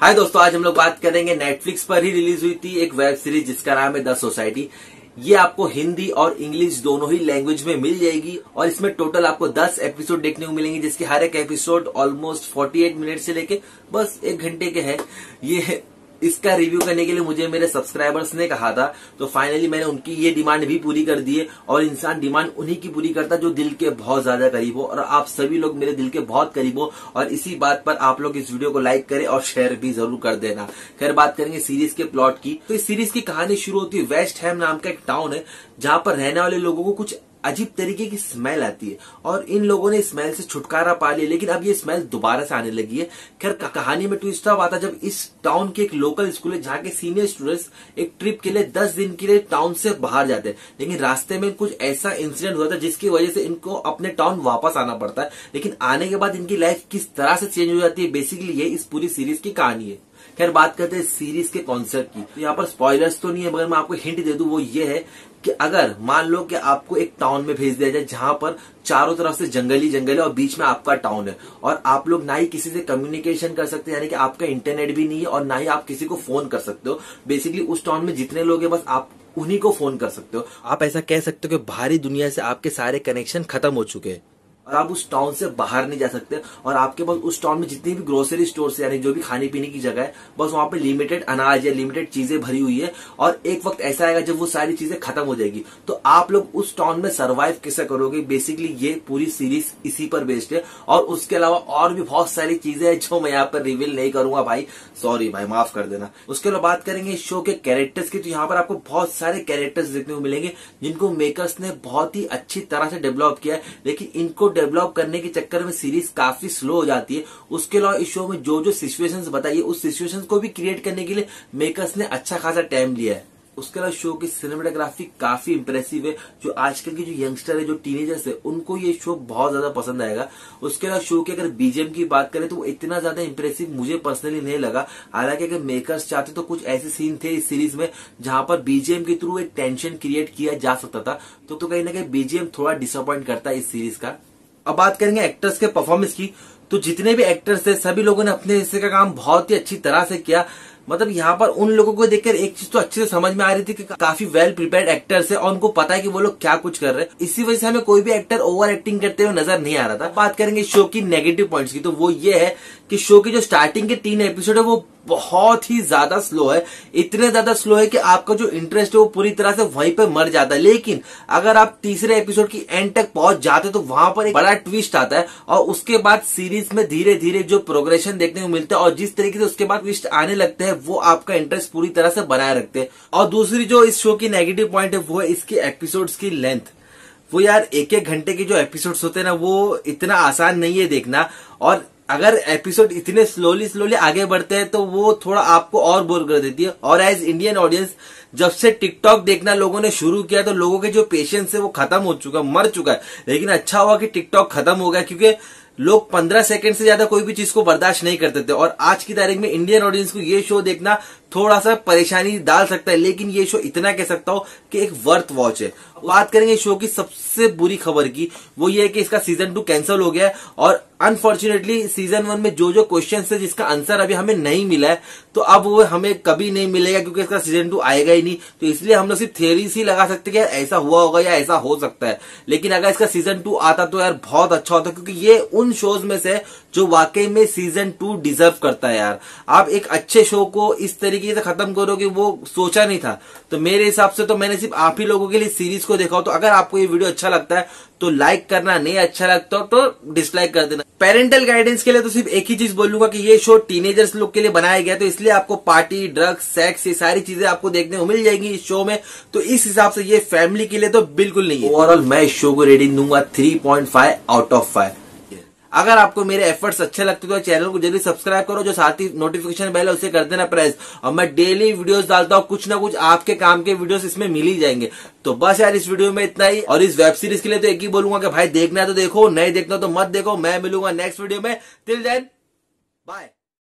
हाय दोस्तों, आज हम लोग बात करेंगे नेटफ्लिक्स पर ही रिलीज हुई थी एक वेब सीरीज जिसका नाम है द सोसाइटी। ये आपको हिंदी और इंग्लिश दोनों ही लैंग्वेज में मिल जाएगी और इसमें टोटल आपको 10 एपिसोड देखने को मिलेंगे, जिसके हर एक एपिसोड ऑलमोस्ट 48 मिनट से लेके बस 1 घंटे के हैं। ये इसका रिव्यू करने के लिए मुझे मेरे सब्सक्राइबर्स ने कहा था, तो फाइनली मैंने उनकी ये डिमांड भी पूरी कर दी है। और इंसान डिमांड उन्हीं की पूरी करता जो दिल के बहुत ज्यादा करीब हो, और आप सभी लोग मेरे दिल के बहुत करीब हो। और इसी बात पर आप लोग इस वीडियो को लाइक करें और शेयर भी जरूर कर देना। खैर, बात करेंगे सीरीज के प्लॉट की। तो इस सीरीज की कहानी शुरू होती है, वेस्ट हैम नाम का एक टाउन है जहां पर रहने वाले लोगों को कुछ अजीब तरीके की स्मेल आती है और इन लोगों ने स्मेल से छुटकारा पा लिया, लेकिन अब ये स्मेल दोबारा से आने लगी है। खैर, कहानी में ट्विस्ट तब आता जब इस टाउन के एक लोकल स्कूल है जहाँ के सीनियर स्टूडेंट्स एक ट्रिप के लिए 10 दिन के लिए टाउन से बाहर जाते हैं, लेकिन रास्ते में कुछ ऐसा इंसिडेंट हुआ था जिसकी वजह से इनको अपने टाउन वापस आना पड़ता है। लेकिन आने के बाद इनकी लाइफ किस तरह से चेंज हो जाती है, बेसिकली ये इस पूरी सीरीज की कहानी है। खैर, बात करते हैं सीरीज के कॉन्सेप्ट की। तो यहाँ पर स्पॉयलर्स तो नहीं है, मगर मैं आपको हिंट दे दूं, वो ये है कि अगर मान लो कि आपको एक टाउन में भेज दिया जाए जहां पर चारों तरफ से जंगल ही जंगल है और बीच में आपका टाउन है, और आप लोग ना ही किसी से कम्युनिकेशन कर सकते, यानी कि आपका इंटरनेट भी नहीं है और ना ही आप किसी को फोन कर सकते हो। बेसिकली उस टाउन में जितने लोग हैं बस आप उन्हीं को फोन कर सकते हो। आप ऐसा कह सकते हो कि बाहरी दुनिया से आपके सारे कनेक्शन खत्म हो चुके हैं और आप उस टाउन से बाहर नहीं जा सकते। और आपके पास उस टाउन में जितनी भी ग्रोसरी स्टोर्स यानी जो भी खाने पीने की जगह है, बस वहां पे लिमिटेड अनाज या लिमिटेड चीजें भरी हुई है। और एक वक्त ऐसा आएगा जब वो सारी चीजें खत्म हो जाएगी, तो आप लोग उस टाउन में सर्वाइव कैसे करोगे। बेसिकली ये पूरी सीरीज इसी पर बेस्ड है। और उसके अलावा और भी बहुत सारी चीजें हैं जो मैं यहाँ पर रिवील नहीं करूंगा भाई, सॉरी भाई, माफ कर देना। उसके अलावा बात करेंगे इस शो के कैरेक्टर्स की। तो यहाँ पर आपको बहुत सारे कैरेक्टर्स देखने को मिलेंगे जिनको मेकर्स ने बहुत ही अच्छी तरह से डेवलप किया है, लेकिन इनको डेवलप करने के चक्कर में सीरीज काफी स्लो हो जाती है। उसके अलावा इस शो में जो जो सिचुएशंस बताइए, उस सिचुएशंस को भी क्रिएट करने के लिए मेकर्स ने अच्छा खासा टाइम लिया है। उसके अलावा शो की सिनेमेटोग्राफी काफी इंप्रेसिव है। जो आजकल की जो यंगस्टर है, जो टीनेजर्स है, उनको ये शो बहुत ज्यादा पसंद आएगा। उसके अलावा शो की अगर बीजीएम की बात करें तो वो इतना ज्यादा इंप्रेसिव मुझे पर्सनली नहीं लगा। हालांकि अगर मेकर्स चाहते तो कुछ ऐसे सीन थे इस सीरीज में जहां पर बीजीएम के थ्रू एक टेंशन क्रिएट किया जा सकता था, तो कहीं ना कहीं बीजीएम थोड़ा डिसअपॉइंट करता है इस सीरीज का। अब बात करेंगे एक्टर्स के परफॉर्मेंस की। तो जितने भी एक्टर्स थे सभी लोगों ने अपने हिस्से का काम बहुत ही अच्छी तरह से किया। मतलब यहाँ पर उन लोगों को देखकर एक चीज तो अच्छे से समझ में आ रही थी कि काफी वेल प्रिपेयर्ड एक्टर्स है और उनको पता है कि वो लोग क्या कुछ कर रहे हैं। इसी वजह से हमें कोई भी एक्टर ओवर एक्टिंग करते हुए नजर नहीं आ रहा था। बात करेंगे शो की नेगेटिव पॉइंट्स की, तो वो ये है कि शो की जो स्टार्टिंग के 3 एपिसोड है वो बहुत ही ज्यादा स्लो है। इतने ज्यादा स्लो है कि आपका जो इंटरेस्ट है वो पूरी तरह से वहीं पे मर जाता है। लेकिन अगर आप तीसरे एपिसोड की एंड तक पहुंच जाते तो वहां पर एक बड़ा ट्विस्ट आता है और उसके बाद सीरीज में धीरे धीरे जो प्रोग्रेशन देखने को मिलता है और जिस तरीके से उसके बाद ट्विस्ट आने लगते हैं, वो आपका इंटरेस्ट पूरी तरह से बनाए रखते हैं। और दूसरी जो इस शो की नेगेटिव पॉइंट है वो है इसकी एपिसोड्स की लेंथ। वो यार 1-1 घंटे के जो एपिसोड्स होते हैं ना, वो इतना आसान नहीं है देखना। और अगर एपिसोड इतने स्लोली आगे बढ़ते हैं तो वो थोड़ा आपको और बोर कर देती है। और एज इंडियन ऑडियंस, जब से टिकटॉक देखना लोगों ने शुरू किया तो लोगों के जो पेशेंस है वो खत्म हो चुका, मर चुका है। लेकिन अच्छा हुआ कि टिकटॉक खत्म हो गया, क्योंकि लोग 15 सेकंड से ज्यादा कोई भी चीज को बर्दाश्त नहीं करते थे। और आज की तारीख में इंडियन ऑडियंस को ये शो देखना थोड़ा सा परेशानी डाल सकता है, लेकिन ये शो इतना कह सकता हूं कि एक वर्थ वॉच है। बात करेंगे शो की सबसे बुरी खबर की, वो ये है कि इसका सीजन 2 कैंसिल हो गया है। और अनफॉर्चुनेटली सीजन 1 में जो जो क्वेश्चन है जिसका आंसर अभी हमें नहीं मिला है, तो अब वो हमें कभी नहीं मिलेगा, क्योंकि इसका सीजन 2 आएगा ही नहीं। तो इसलिए हम लोग सिर्फ थियरीज ही लगा सकते हैं कि ऐसा हुआ होगा या ऐसा हो सकता है। लेकिन अगर इसका सीजन 2 आता तो यार बहुत अच्छा होता, क्योंकि ये उन शोज में से जो वाकई में सीजन 2 डिजर्व करता है। यार, आप एक अच्छे शो को इस तरीके से खत्म करोगे वो सोचा नहीं था। तो मेरे हिसाब से तो मैंने सिर्फ आप ही लोगों के लिए सीरीज को देखा हो। तो अगर आपको ये वीडियो अच्छा लगता है तो लाइक करना, नहीं अच्छा लगता तो डिसलाइक कर देना। पेरेंटल गाइडेंस के लिए तो सिर्फ एक ही चीज बोलूंगा कि ये शो टीनेजर्स लोग के लिए बनाया गया, तो इसलिए आपको पार्टी, ड्रग्स, सेक्स, ये सारी चीजें आपको देखने को मिल जाएंगी इस शो में। तो इस हिसाब से ये फैमिली के लिए तो बिल्कुल नहीं है। ओवरऑल मैं इस शो को रेटिंग दूंगा 3.5 आउट ऑफ 5। अगर आपको मेरे एफर्ट्स अच्छे लगते तो चैनल को जल्दी सब्सक्राइब करो, जो साथ ही नोटिफिकेशन बेल है उसे कर देना प्रेस। और मैं डेली वीडियोस डालता हूँ, कुछ ना कुछ आपके काम के वीडियोस इसमें मिल ही जाएंगे। तो बस यार, इस वीडियो में इतना ही। और इस वेब सीरीज के लिए तो एक ही बोलूंगा कि भाई देखना है तो देखो, नहीं देखना तो मत देखो। मैं मिलूंगा नेक्स्ट वीडियो में। Till then bye.